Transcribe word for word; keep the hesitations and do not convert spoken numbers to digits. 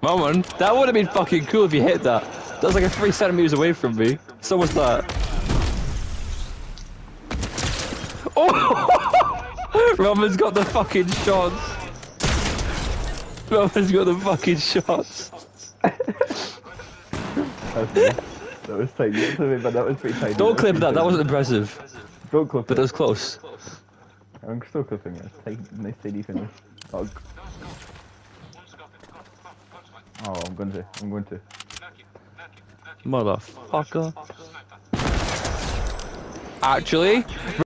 Roman, that would have been fucking cool if you hit that. That was like a three centimeters away from me. So was that. Oh! Roman's got the fucking shots. Roman's got the fucking shots. That was tight, but that was pretty tight. Don't clip that, that wasn't impressive. Don't clip But it. that was close. I'm still clipping it. Tight, nice tidy finish. Oh. Oh, I'm going to. I'm going to. Motherfucker. Actually...